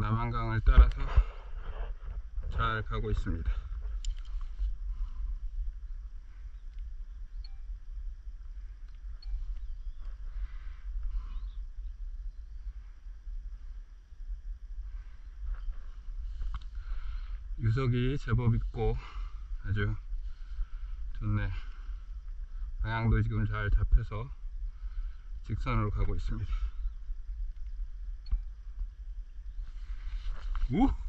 남한강을 따라서 잘 가고 있습니다. 유석이 제법 있고 아주 좋네. 방향도 지금 잘 잡혀서 직선으로 가고 있습니다. 우!